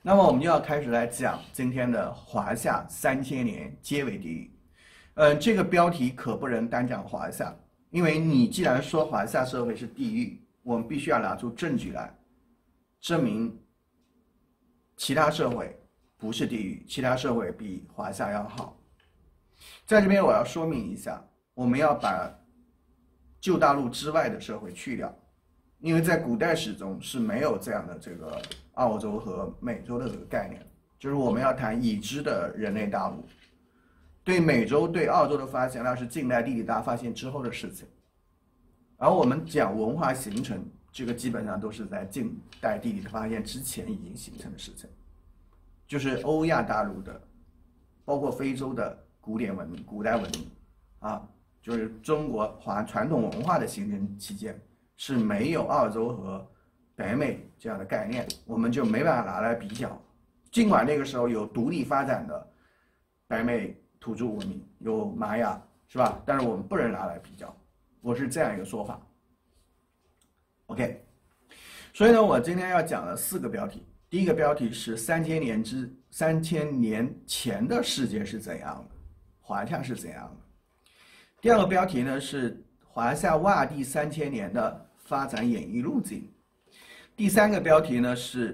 那么我们就要开始来讲今天的华夏3000年皆为地狱。这个标题可不能单讲华夏，因为你既然说华夏社会是地狱，我们必须要拿出证据来证明其他社会不是地狱，其他社会比华夏要好。在这边我要说明一下，我们要把旧大陆之外的社会去掉，因为在古代史中是没有这样的这个澳洲和美洲的这个概念，就是我们要谈已知的人类大陆。对美洲、对澳洲的发现，那是近代地理大发现之后的事情。而我们讲文化形成，这个基本上都是在近代地理的发现之前已经形成的事情，就是欧亚大陆的，包括非洲的古典文明、古代文明，啊，就是中国传统文化的形成期间是没有澳洲和北美这样的概念，我们就没办法拿来比较。尽管那个时候有独立发展的北美土著文明，有玛雅，是吧？但是我们不能拿来比较，我是这样一个说法。OK， 所以呢，我今天要讲的4个标题。第一个标题是3000年前的世界是怎样的，华夏是怎样的。第二个标题呢是华夏洼地3000年的发展演绎路径。第三个标题呢是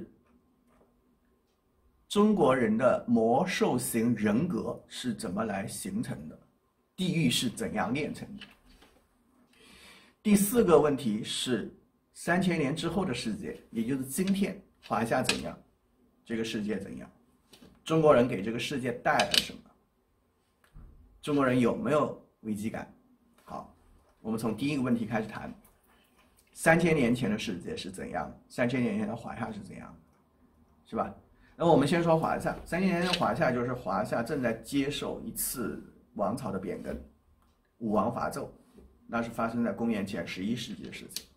中国人的魔兽型人格是怎么来形成的，地狱是怎样炼成的。第4个问题是3000年之后的世界，也就是今天华夏怎样，这个世界怎样，中国人给这个世界带来了什么，中国人有没有危机感。好，我们从第一个问题开始谈，3000年前的世界是怎样，3000年前的华夏是怎样，是吧？那我们先说华夏，3000年前的华夏就是华夏正在接受一次王朝的变更，武王伐纣，那是发生在公元前11世纪的事情。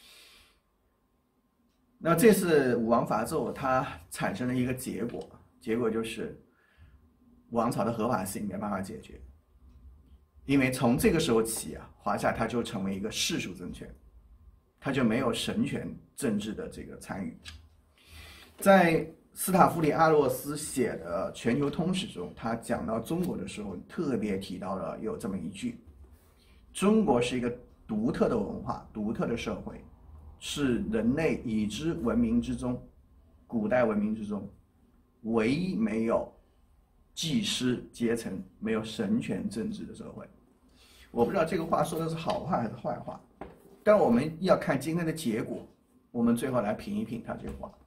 那这次武王伐纣，它产生了一个结果就是王朝的合法性没办法解决，因为从这个时候起啊，华夏它就成为一个世俗政权，它就没有神权政治的这个参与。在斯塔夫里阿洛斯写的《全球通史》中，他讲到中国的时候，特别提到了有这么一句：中国是一个独特的文化、独特的社会，是人类已知文明之中、古代文明之中，唯一没有祭司阶层、没有神权政治的社会。我不知道这个话说的是好话还是坏话，但我们要看今天的结果，我们最后来评一评他这个话。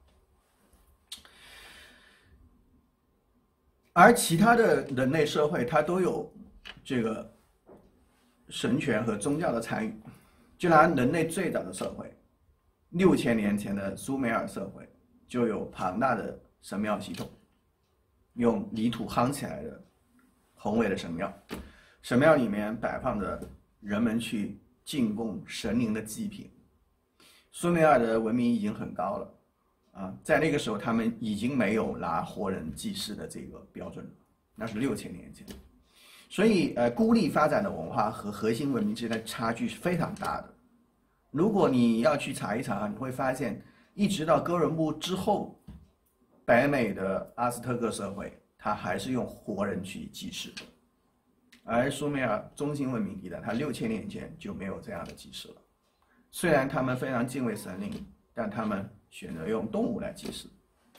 而其他的人类社会，它都有这个神权和宗教的参与。就拿人类最早的社会，6000年前的苏美尔社会，就有庞大的神庙系统，用泥土夯起来的宏伟的神庙，神庙里面摆放着人们去进贡神灵的祭品。苏美尔的文明已经很高了。在那个时候，他们已经没有拿活人祭祀的这个标准了，那是6000年前。所以，孤立发展的文化和核心文明之间的差距是非常大的。如果你要去查一查，你会发现，一直到哥伦布之后，北美的阿兹特克社会，它还是用活人去祭祀的，而苏美尔中心文明地带，它6000年前就没有这样的祭祀了。虽然他们非常敬畏神灵，但他们选择用动物来祭祀，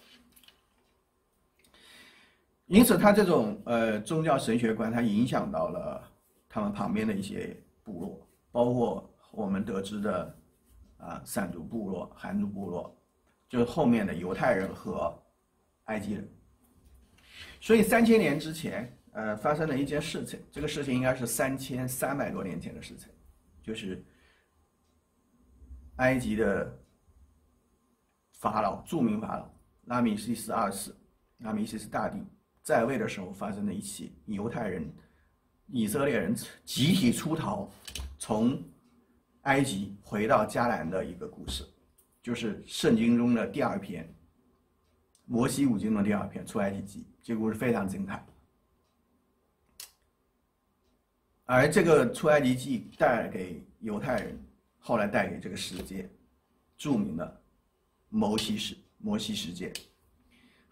因此他这种宗教神学观，它影响到了他们旁边的一些部落，包括我们得知的闪族部落、韩族部落，就是后面的犹太人和埃及人。所以3000年之前，发生了一件事情，这个事情应该是3300多年前的事情，就是埃及的法老，著名法老拉米西斯2世，拉米西斯大帝在位的时候发生的一起犹太人、以色列人集体出逃，从埃及回到迦南的一个故事，就是圣经中的第2篇，摩西五经的第2篇《出埃及记》，这个故事非常精彩。而这个《出埃及记》带给犹太人，后来带给这个世界著名的摩西世界。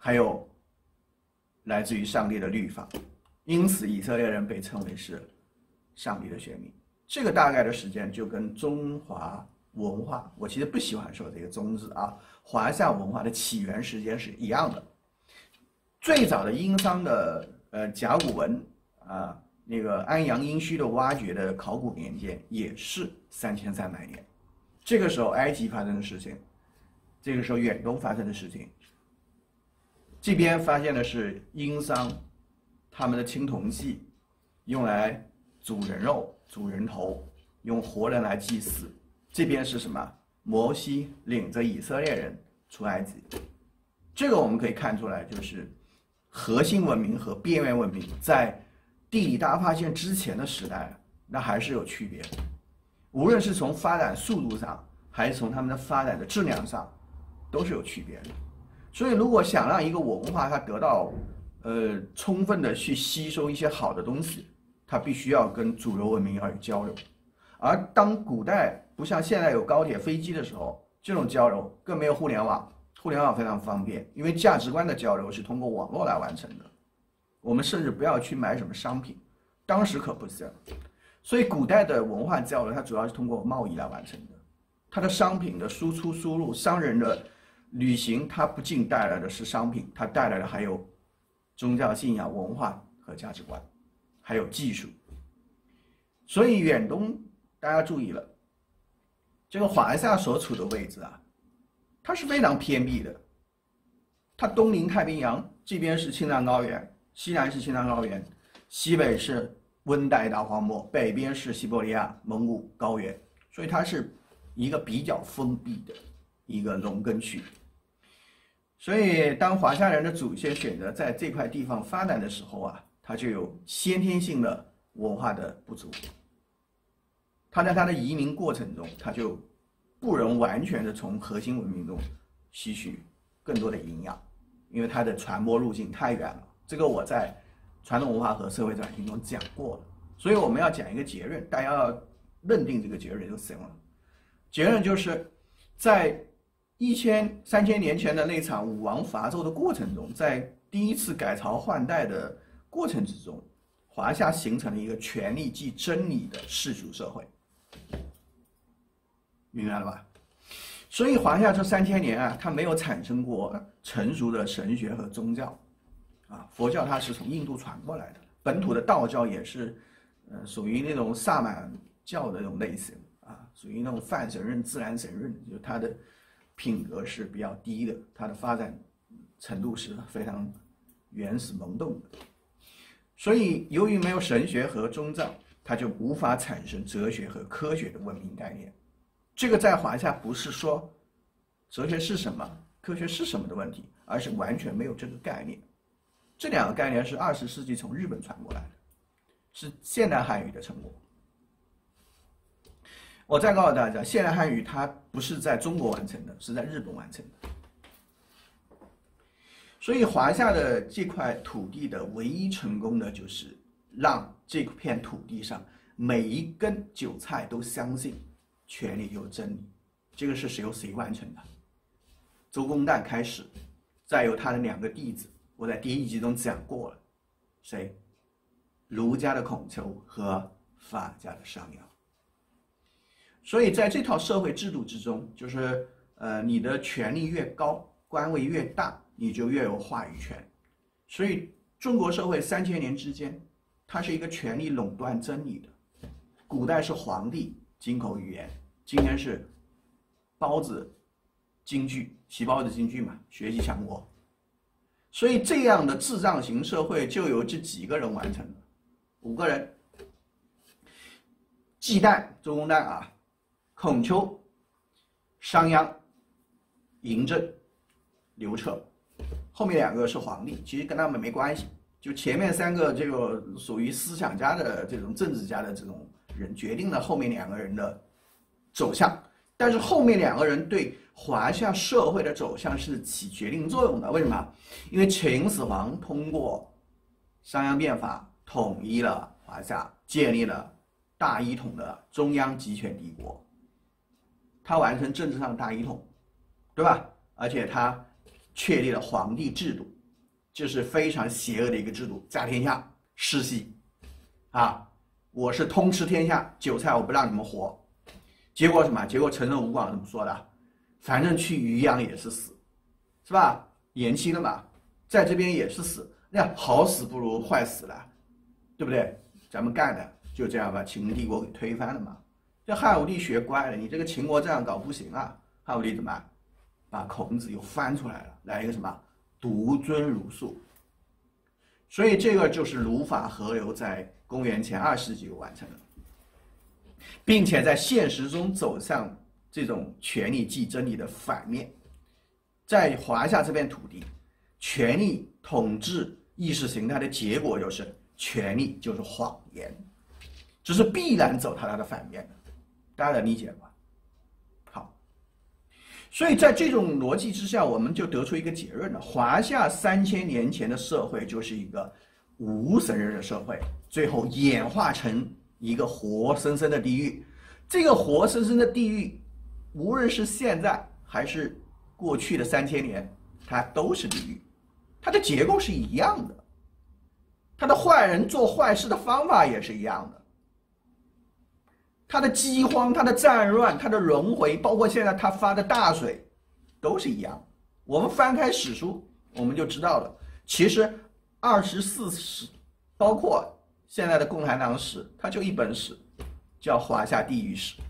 还有来自于上帝的律法，因此以色列人被称为是上帝的选民。这个大概的时间就跟中华文化，我其实不喜欢说这个中字啊，华夏文化的起源时间是一样的。最早的殷商的甲骨文啊，那个安阳殷墟的挖掘的考古年间也是3300年。这个时候埃及发生的事情，这个时候远东发生的事情，这边发现的是殷商他们的青铜器，用来煮人肉、煮人头，用活人来祭祀。这边是什么？摩西领着以色列人出埃及。这个我们可以看出来，就是核心文明和边缘文明在地理大发现之前的时代，那还是有区别的。无论是从发展速度上，还是从他们的发展的质量上，都是有区别的。所以，如果想让一个文化它得到充分的去吸收一些好的东西，它必须要跟主流文明要有交流。而当古代不像现在有高铁、飞机的时候，这种交流更没有互联网。互联网非常方便，因为价值观的交流是通过网络来完成的。我们甚至不要去买什么商品，当时可不是这样。所以古代的文化交流，它主要是通过贸易来完成的。它的商品的输出输入，商人的旅行，它不仅带来的是商品，它带来的还有宗教信仰、文化和价值观，还有技术。所以远东大家注意了，这个华夏所处的位置啊，它是非常偏僻的。它东临太平洋，这边是青藏高原，西南是青藏高原，西北是温带大荒漠，北边是西伯利亚、蒙古高原，所以它是一个比较封闭的一个农耕区。所以当华夏人的祖先选择在这块地方发展的时候啊，它就有先天性的文化的不足。它在它的移民过程中，它就不能完全的从核心文明中吸取更多的营养，因为它的传播路径太远了。这个我在传统文化和社会转型中讲过了，所以我们要讲一个结论，大家要认定这个结论就行了。结论就是在3000年前的那场武王伐纣的过程中，在第一次改朝换代的过程之中，华夏形成了一个权力即真理的世俗社会。明白了吧？所以华夏这3000年啊，它没有产生过成熟的神学和宗教，啊，佛教它是从印度传过来的，本土的道教也是，属于那种萨满教的那种类型啊，属于那种泛神论、自然神论，就它的品格是比较低的，它的发展程度是非常原始萌动的。所以由于没有神学和宗教，它就无法产生哲学和科学的文明概念。这个在华夏不是说哲学是什么、科学是什么的问题，而是完全没有这个概念。这两个概念是20世纪从日本传过来的，是现代汉语的成果。我再告诉大家，现代汉语它不是在中国完成的，是在日本完成的。所以华夏的这块土地的唯一成功的就是让这片土地上每一根韭菜都相信权力就是真理。这个是由谁完成的？周公旦开始，再由他的2个弟子，我在第1集中讲过了，谁？儒家的孔丘和法家的商鞅。所以在这套社会制度之中，就是你的权力越高，官位越大，你就越有话语权。所以中国社会3000年之间，它是一个权力垄断真理的。古代是皇帝金口玉言，今天是包子京剧，习包子京剧嘛，学习强国。所以这样的智障型社会就由这几个人完成的，5个人：季旦、周公旦啊，孔丘、商鞅、嬴政、刘彻。后面2个是皇帝，其实跟他们没关系。就前面3个这个属于思想家的这种政治家的这种人，决定了后面2个人的走向。但是后面2个人对华夏社会的走向是起决定作用的。为什么？因为秦始皇通过商鞅变法统一了华夏，建立了大一统的中央集权帝国。他完成政治上大一统，对吧？而且他确立了皇帝制度， 这是非常邪恶的一个制度，家天下，世袭，啊，我是通吃天下，韭菜我不让你们活。结果什么？结果陈胜吴广怎么说的？反正去渔阳也是死，是吧？延期了嘛，在这边也是死，那好死不如坏死了，对不对？咱们干的就这样把秦帝国给推翻了嘛。这汉武帝学乖了，你这个秦国这样搞不行啊。汉武帝怎么办？把孔子又翻出来了，来一个什么独尊儒术。所以这个就是儒法合流在公元前2世纪完成的，并且在现实中走向这种权力即真理的反面。在华夏这片土地，权力统治意识形态的结果就是权力就是谎言，这是必然走它的反面的，大家能理解吧？好，所以在这种逻辑之下，我们就得出一个结论了：华夏3000年前的社会就是一个无神人的社会，最后演化成一个活生生的地狱。这个活生生的地狱，无论是现在还是过去的3000年，它都是地狱，它的结构是一样的，它的坏人做坏事的方法也是一样的，它的饥荒、它的战乱、它的轮回，包括现在它发的大水，都是一样。我们翻开史书，我们就知道了，其实24史，包括现在的共产党史，它就一本史，叫华夏地狱史。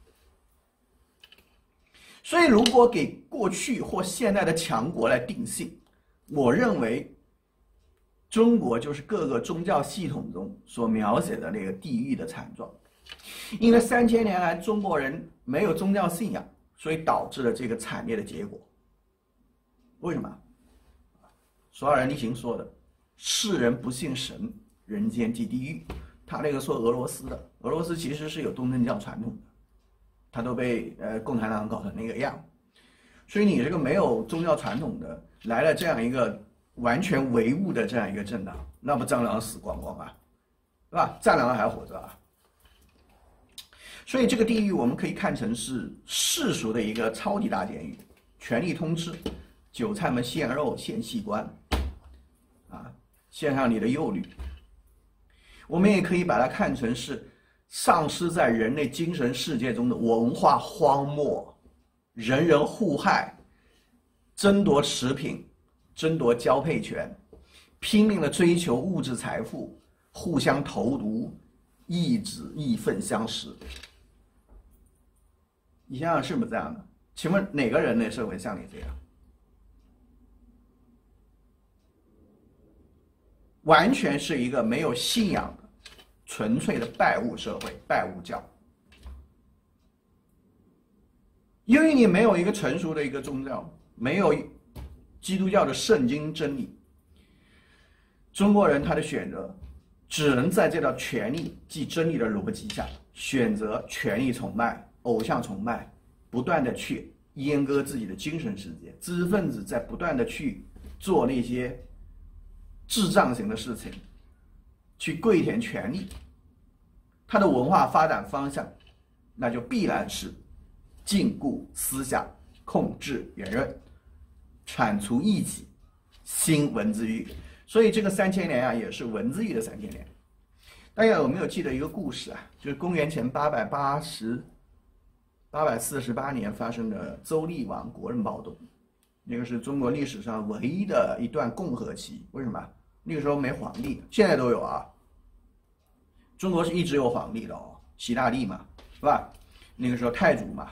所以，如果给过去或现在的强国来定性，我认为中国就是各个宗教系统中所描写的那个地狱的惨状。因为3000年来中国人没有宗教信仰，所以导致了这个惨烈的结果。为什么？索尔仁尼行说的“世人不信神，人间即地狱”，他那个说俄罗斯的，俄罗斯其实是有东正教传统的。他都被共产党搞成那个样，所以你这个没有宗教传统的来了这样一个完全唯物的这样一个政党，那不蟑螂死光光啊，是吧？战狼还活着啊。所以这个地狱我们可以看成是世俗的一个超级大监狱，权力通吃，韭菜们献肉献器官，啊，献上你的幼女。我们也可以把它看成是丧失在人类精神世界中的文化荒漠，人人互害，争夺食品，争夺交配权，拼命的追求物质财富，互相投毒，义愤相食。你想想是不是这样的？请问哪个人类社会像你这样？完全是一个没有信仰的纯粹的拜物社会，拜物教。因为你没有一个成熟的一个宗教，没有基督教的圣经真理，中国人他的选择只能在这套权力即真理的逻辑下，选择权力崇拜、偶像崇拜，不断的去阉割自己的精神世界。知识分子在不断的去做那些智障型的事情，去跪舔权力，他的文化发展方向，那就必然是禁锢思想、控制言论、铲除异己、兴文字狱。所以这个3000年啊，也是文字狱的3000年。大家有没有记得一个故事啊？就是公元前848年发生的周厉王国人暴动，那个是中国历史上唯一的一段共和期。为什么？那个时候没皇帝，现在都有啊。中国是一直有皇帝的哦，习大帝嘛，是吧？那个时候太祖嘛。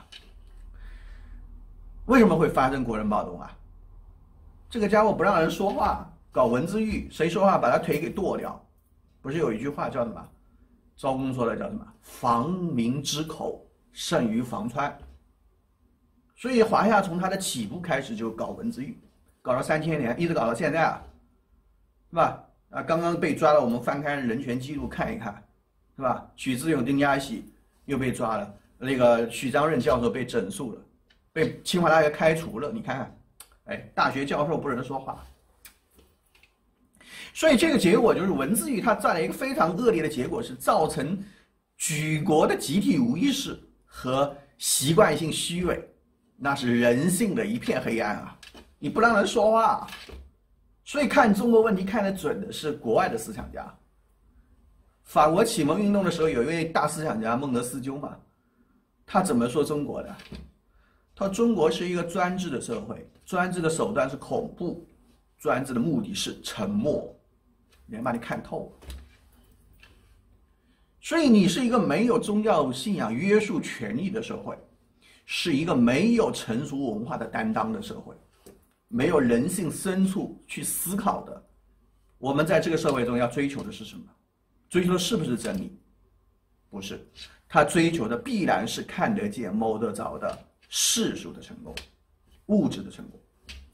为什么会发生国人暴动啊？这个家伙不让人说话，搞文字狱，谁说话把他腿给剁掉。不是有一句话叫什么？昭公说的叫什么？防民之口胜于防川。所以华夏从它的起步开始就搞文字狱，搞了3000年，一直搞到现在啊，是吧？啊，刚刚被抓了，我们翻开人权记录看一看，是吧？许志永、丁家喜又被抓了，那个许章任教授被整肃了，被清华大学开除了。你看看，哎，大学教授不能说话。所以这个结果就是文字狱它带来一个非常恶劣的结果，是造成举国的集体无意识和习惯性虚伪，那是人性的一片黑暗啊！你不让人说话， 所以看中国问题看得准的是国外的思想家。法国启蒙运动的时候，有一位大思想家孟德斯鸠嘛，他怎么说中国的？他说中国是一个专制的社会，专制的手段是恐怖，专制的目的是沉默，人把你看透了。所以你是一个没有宗教信仰约束权利的社会，是一个没有成熟文化的担当的社会，没有人性深处去思考的。我们在这个社会中要追求的是什么？追求的是不是真理？不是，他追求的必然是看得见、摸得着的世俗的成功，物质的成功。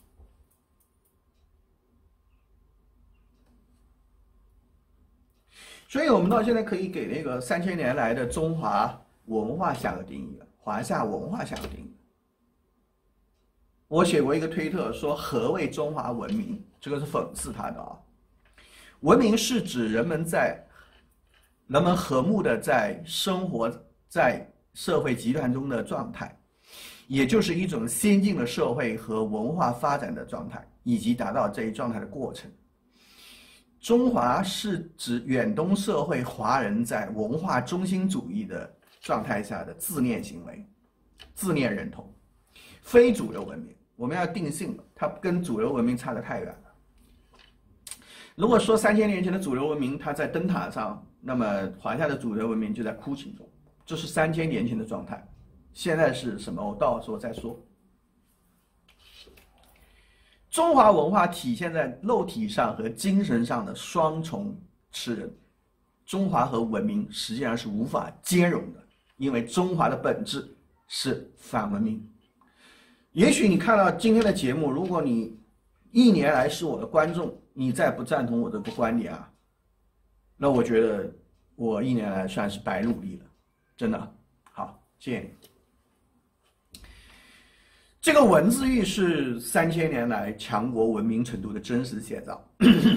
所以我们到现在可以给那个3000年来的中华文化下个定义了，华夏文化下个定义。我写过一个推特说，何谓中华文明？这个是讽刺他的啊。文明是指人们和睦的在生活在社会集团中的状态，也就是一种先进的社会和文化发展的状态，以及达到这一状态的过程。中华是指远东社会华人在文化中心主义的状态下的自恋行为、自恋认同，非主流文明。我们要定性了，它跟主流文明差得太远了。如果说3000年前的主流文明它在灯塔上，那么华夏的主流文明就在哭泣中，这是3000年前的状态。现在是什么？我到时候再说。中华文化体现在肉体上和精神上的双重吃人，中华和文明实际上是无法兼容的，因为中华的本质是反文明。也许你看到今天的节目，如果你1年来是我的观众，你再不赞同我这个观点啊，那我觉得我1年来算是白努力了，真的。好，谢谢你。这个文字狱是3000年来强国文明程度的真实写照。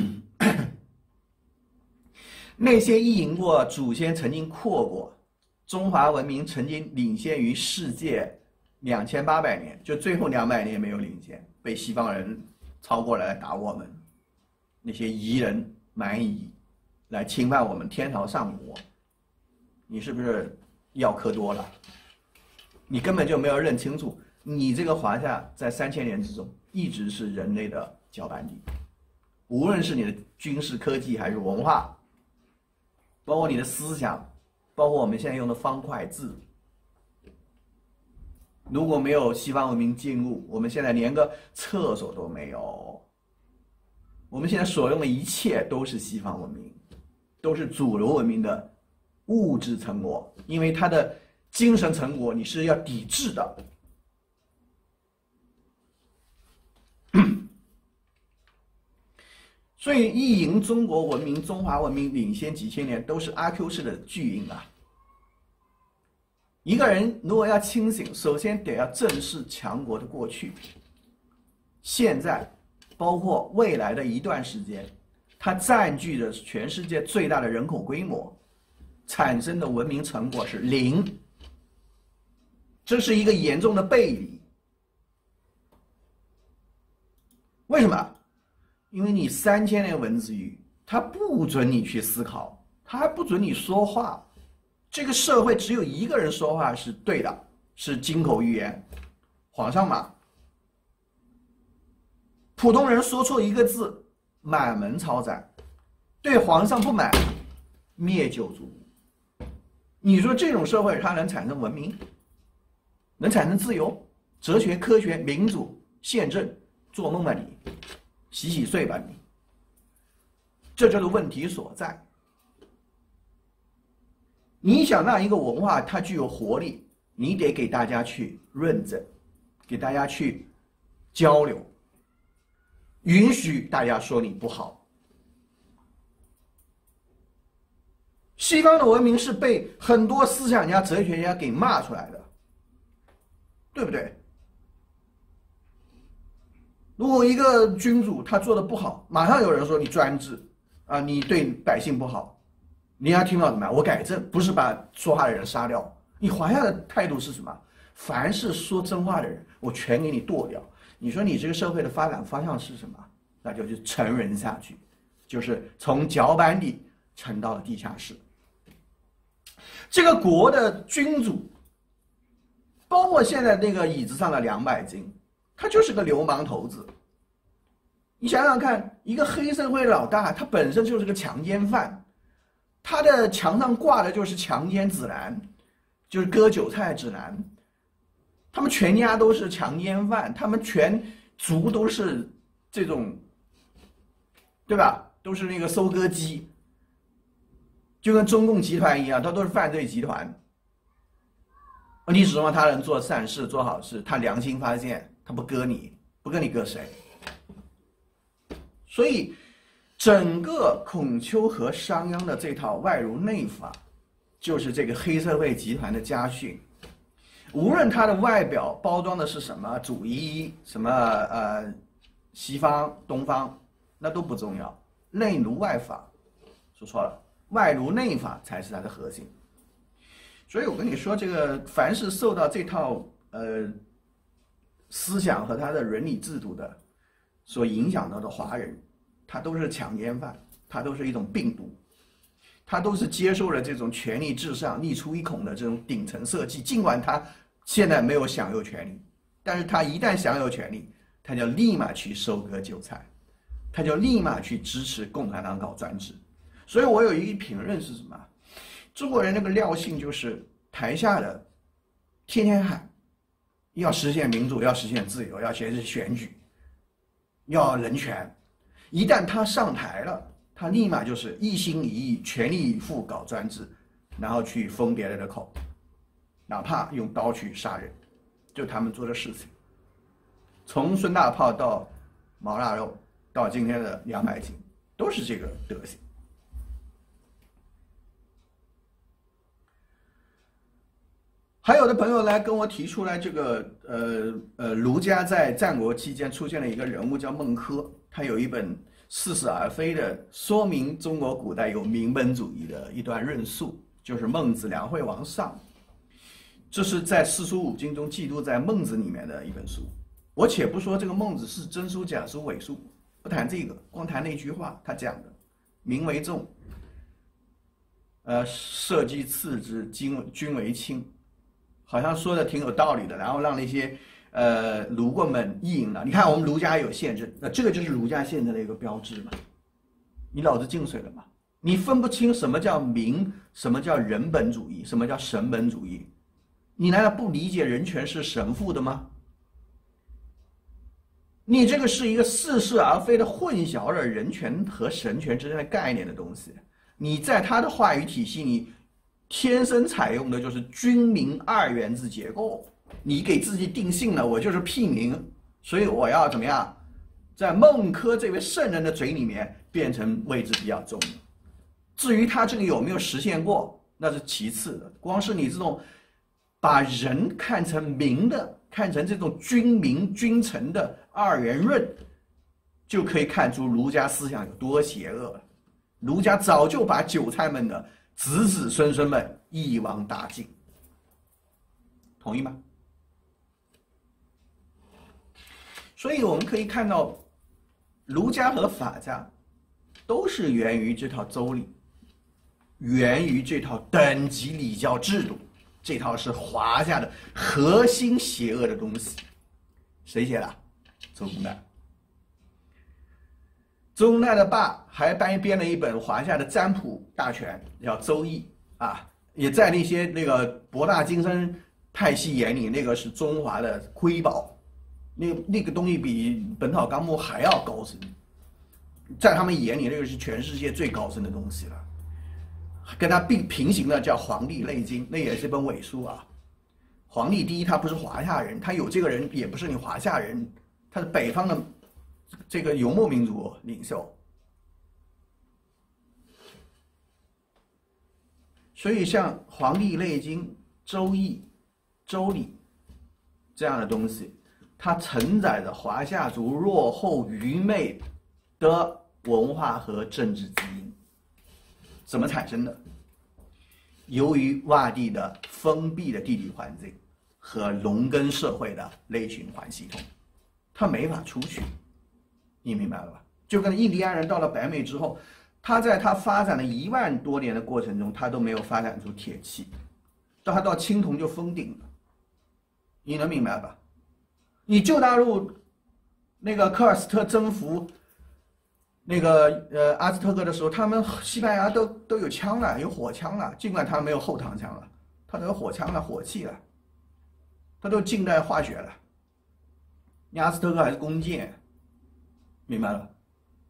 那些意淫过祖先曾经扩过，中华文明曾经领先于世界2800年，就最后200年没有领先，被西方人超过来打我们。那些夷人蛮夷来侵犯我们天朝上国，你是不是药嗑多了？你根本就没有认清楚，你这个华夏在3000年之中一直是人类的搅拌地，无论是你的军事科技还是文化，包括你的思想，包括我们现在用的方块字，如果没有西方文明进入，我们现在连个厕所都没有。我们现在所用的一切都是西方文明，都是主流文明的物质成果，因为它的精神成果你是要抵制的。所以意淫中国文明、中华文明领先几千年，都是阿 Q 式的巨婴啊。一个人如果要清醒，首先得要正视强国的过去、现在，包括未来的一段时间，它占据着全世界最大的人口规模，产生的文明成果是0，这是一个严重的背离。为什么？因为你3000年文字狱，它不准你去思考，它还不准你说话。这个社会只有一个人说话是对的，是金口玉言，皇上嘛。普通人说错一个字，满门抄斩；对皇上不满，灭九族。你说这种社会它能产生文明，能产生自由、哲学、科学、民主、宪政？做梦吧你，洗洗睡吧你。这就是问题所在。你想让一个文化它具有活力，你得给大家去论证，给大家去交流，允许大家说你不好。西方的文明是被很多思想家、哲学家给骂出来的，对不对？如果一个君主他做的不好，马上有人说你专制啊，你对百姓不好。你要听到怎么样？我改正，不是把说话的人杀掉。你华夏的态度是什么？凡是说真话的人，我全给你剁掉。你说你这个社会的发展方向是什么？ 那就是沉人下去，就是从脚板底沉到了地下室。这个国的君主，包括现在那个椅子上的200斤，他就是个流氓头子。你想想看，一个黑社会老大，他本身就是个强奸犯，他的墙上挂的就是强奸指南，就是割韭菜指南。他们全家都是强奸犯，他们全族都是这种，对吧？都是那个收割机，就跟中共集团一样，他都是犯罪集团。你指望他能做善事、做好事，他良心发现，他不割你，不割你割谁？所以，整个孔丘和商鞅的这套外儒内法，就是这个黑社会集团的家训。无论它的外表包装的是什么主义，什么西方、东方，那都不重要。内儒外法，说错了，外儒内法才是它的核心。所以我跟你说，这个凡是受到这套思想和他的伦理制度的所影响到的华人，他都是强奸犯，他都是一种病毒，他都是接受了这种权力至上、利出一孔的这种顶层设计。尽管他现在没有享有权利，但是他一旦享有权利，他就立马去收割韭菜，他就立马去支持共产党搞专制。所以我有一个评论是什么？中国人那个尿性就是台下的天天喊要实现民主，要实现自由，要实现选举，要人权。一旦他上台了，他立马就是一心一意、全力以赴搞专制，然后去封别人的口，哪怕用刀去杀人，就他们做的事情。从孙大炮到毛腊肉，到今天的200斤，都是这个德行。还有的朋友来跟我提出来，这个儒家在战国期间出现了一个人物叫孟轲，他有一本似是而非的说明中国古代有民本主义的一段论述，就是《孟子·梁惠王上》，这是在四书五经中记录在《孟子》里面的一本书。我且不说这个孟子是真书假书伪书，不谈这个，光谈那句话，他讲的民为重，社稷次之，君为轻。好像说的挺有道理的，然后让那些儒棍们意淫了。你看我们儒家有宪政，那这个就是儒家宪政的一个标志嘛。你脑子进水了吗？你分不清什么叫民，什么叫人本主义，什么叫神本主义？你难道不理解人权是神父的吗？你这个是一个似是而非的混淆了人权和神权之间的概念的东西。你在他的话语体系里天生采用的就是君民2元制结构，你给自己定性了，我就是屁民，所以我要怎么样，在孟轲这位圣人的嘴里面变成位置比较重。至于他这个有没有实现过，那是其次的。光是你这种把人看成民的，看成这种君民君臣的2元论，就可以看出儒家思想有多邪恶了。儒家早就把韭菜们的子子孙孙们一网打尽，同意吗？所以我们可以看到，儒家和法家都是源于这套周礼，源于这套等级礼教制度，这套是华夏的核心邪恶的东西。谁写的？周公旦。周公旦的爸还编了一本华夏的占卜大全，叫《周易》啊，也在那些那个博大精深派系眼里，那个是中华的瑰宝，那个东西比《本草纲目》还要高深，在他们眼里，那个是全世界最高深的东西了。跟它平行的叫《黄帝内经》，那也是一本伪书啊。皇帝第一，他不是华夏人，他有这个人也不是你华夏人，他是北方的这个游牧民族领袖。所以像《黄帝内经》《周易》《周礼》这样的东西，它承载着华夏族落后愚昧的文化和政治基因。怎么产生的？由于洼地的封闭的地理环境和农耕社会的内循环系统，它没法出去，你明白了吧？ 就跟印第安人到了北美之后，他在他发展了1万多年的过程中，他都没有发展出铁器，他到青铜就封顶了，你能明白吧？你旧大陆那个科尔斯特征服那个阿兹特克的时候，他们西班牙都有枪了，有火枪了，尽管他没有后膛枪了，他都有火枪了、火器了，他都近代化学了。你阿兹特克还是弓箭，明白了？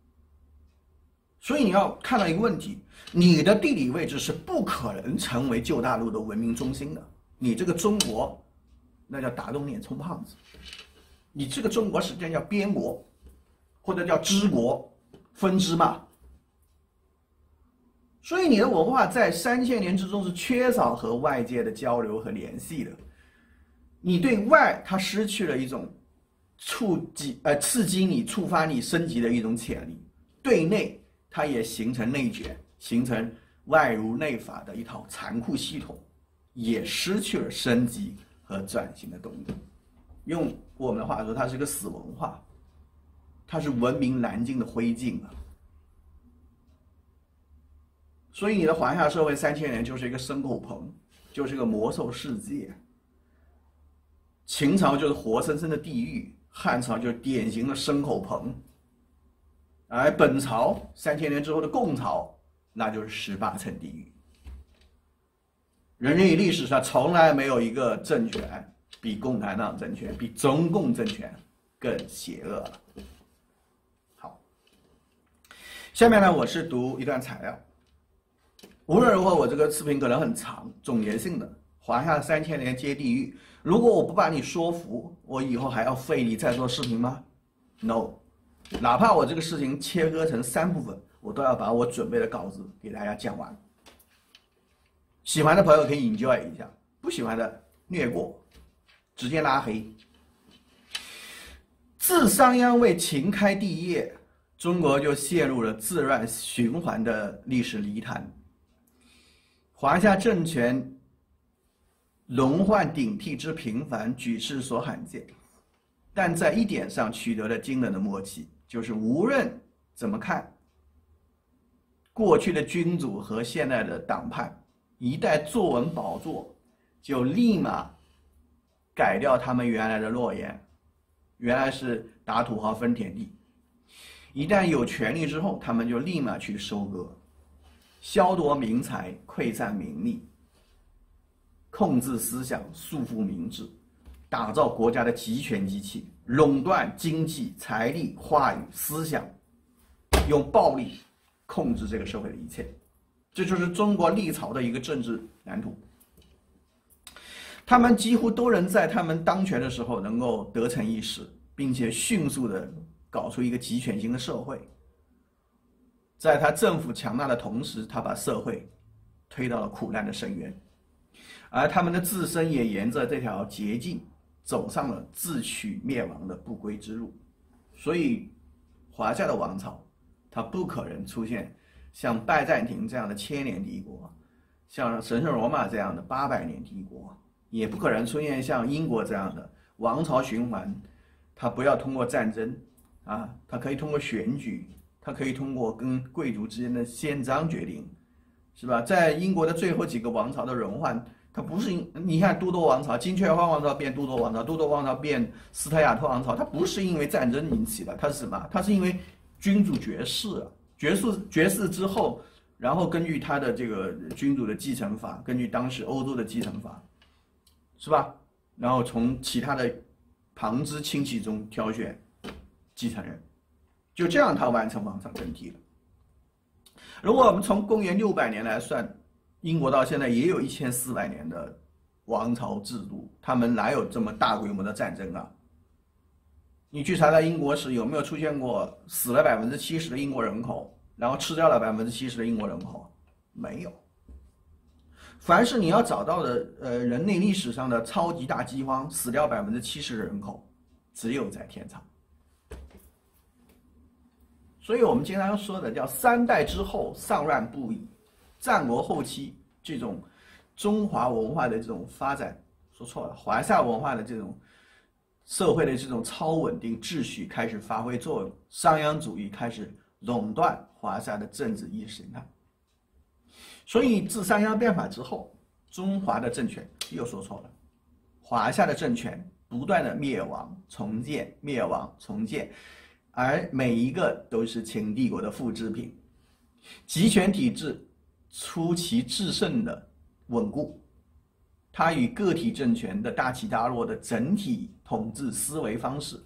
所以你要看到一个问题，你的地理位置是不可能成为旧大陆的文明中心的。你这个中国，那叫打肿脸充胖子。你这个中国实际上叫边国，或者叫支国、分支嘛。所以你的文化在3000年之中是缺少和外界的交流和联系的。你对外它失去了一种刺激你、触发你升级的一种潜力，对内它也形成内卷，形成外儒内法的一套残酷系统，也失去了升级和转型的动力。用我们的话说，它是个死文化，它是文明燃尽的灰烬啊。所以你的华夏社会3000年就是一个牲口棚，就是一个魔兽世界。秦朝就是活生生的地狱，汉朝就是典型的牲口棚，而本朝3000年之后的共朝，那就是18层地狱。人类历史上从来没有一个政权比共产党政权、比中共政权更邪恶了。好，下面呢，我是读一段材料。无论如何，我这个视频可能很长，总结性的，华夏3000年皆地狱。如果我不把你说服，我以后还要费力再做视频吗 ？No， 哪怕我这个事情切割成3部分，我都要把我准备的稿子给大家讲完。喜欢的朋友可以 enjoy 一下，不喜欢的略过，直接拉黑。自商鞅为秦开帝业，中国就陷入了自乱循环的历史泥潭。华夏政权轮换顶替之频繁，举世所罕见，但在一点上取得了惊人的默契，就是无论怎么看，过去的君主和现在的党派，一旦坐稳宝座，就立马改掉他们原来的诺言，原来是打土豪分田地，一旦有权力之后，他们就立马去收割，削夺民财，溃散民力，控制思想，束缚民智，打造国家的集权机器，垄断经济、财力、话语、思想，用暴力控制这个社会的一切。这就是中国历朝的一个政治蓝图。他们几乎都能在他们当权的时候能够得逞一时，并且迅速的搞出一个集权型的社会。在他政府强大的同时，他把社会推到了苦难的深渊，而他们的自身也沿着这条捷径走上了自取灭亡的不归之路。所以，华夏的王朝，它不可能出现像拜占庭这样的1000年帝国，像神圣罗马这样的800年帝国，也不可能出现像英国这样的王朝循环。它不要通过战争啊，它可以通过选举。它可以通过跟贵族之间的宪章决定，是吧？在英国的最后几个王朝的轮换，它不是你看都铎王朝、金雀花王朝变都铎王朝，都铎王朝变斯特亚特王朝，它不是因为战争引起的，它是什么？它是因为君主绝嗣，绝嗣之后，然后根据他的这个君主的继承法，根据当时欧洲的继承法，是吧？然后从其他的旁支亲戚中挑选继承人。就这样，他完成王朝更替了。如果我们从公元600年来算，英国到现在也有1400年的王朝制度，他们哪有这么大规模的战争啊？你去查查英国史，有没有出现过死了70%的英国人口，然后吃掉了70%的英国人口？没有。凡是你要找到的人类历史上的超级大饥荒，死掉70%的人口，只有在天朝。所以我们经常说的叫3代之后丧乱不已，战国后期这种中华文化的这种发展，说错了，华夏文化的这种社会的这种超稳定秩序开始发挥作用，商鞅主义开始垄断华夏的政治意识形态。所以自商鞅变法之后，中华的政权又说错了，华夏的政权不断的灭亡重建，灭亡重建，而每一个都是秦帝国的复制品。集权体制出其制胜的稳固，它与个体政权的大起大落的整体统治思维方式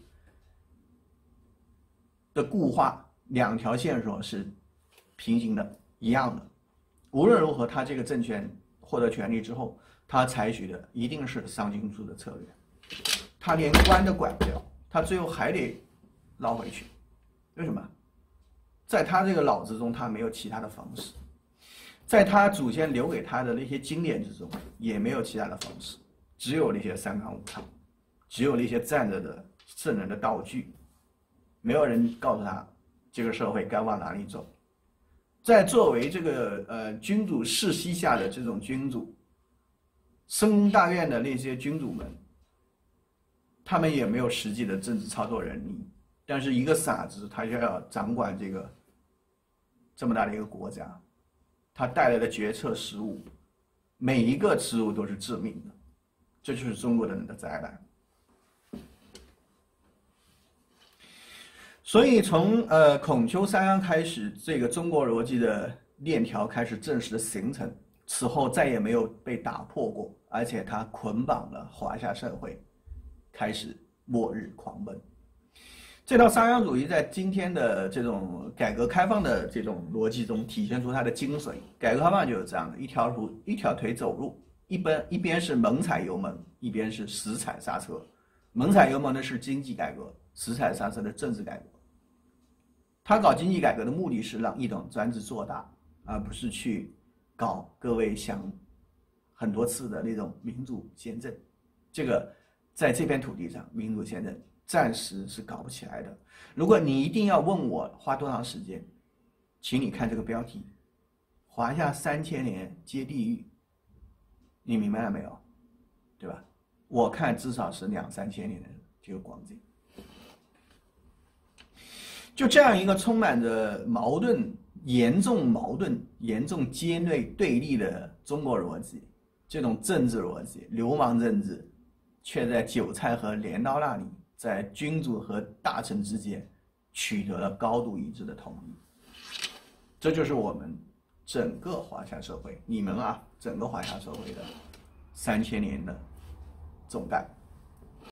的固化，两条线索是平行的，一样的。无论如何，他这个政权获得权力之后，他采取的一定是商君主的策略，他连官都管不了，他最后还得捞回去。为什么？在他这个脑子中，他没有其他的方式，在他祖先留给他的那些经典之中，也没有其他的方式，只有那些三纲五常，只有那些站着的圣人的道具，没有人告诉他这个社会该往哪里走。在作为这个君主世袭下的这种君主，深大院的那些君主们，他们也没有实际的政治操作能力，但是一个傻子他就要掌管这么大的一个国家，他带来的决策失误，每一个失误都是致命的，这就是中国人的灾难。所以从孔丘商鞅开始，这个中国逻辑的链条开始正式的形成，此后再也没有被打破过，而且它捆绑了华夏社会，开始末日狂奔。这套商鞅主义在今天的这种改革开放的这种逻辑中体现出它的精髓。改革开放就是这样的，一条腿走路，一边是猛踩油门，一边是死踩刹车。猛踩油门的是经济改革，死踩刹车的政治改革。他搞经济改革的目的是让一党专制做大，而不是去搞各位想很多次的那种民主宪政。这个在这片土地上，民主宪政暂时是搞不起来的。如果你一定要问我花多长时间，请你看这个标题：华夏3000年皆地狱。你明白了没有？对吧？我看至少是2-3千年的这个光景。就这样一个充满着严重尖锐对立的中国逻辑，这种政治逻辑，流氓政治，却在韭菜和镰刀那里，在君主和大臣之间取得了高度一致的统一。这就是我们整个华夏社会，你们整个华夏社会的3000年的总概。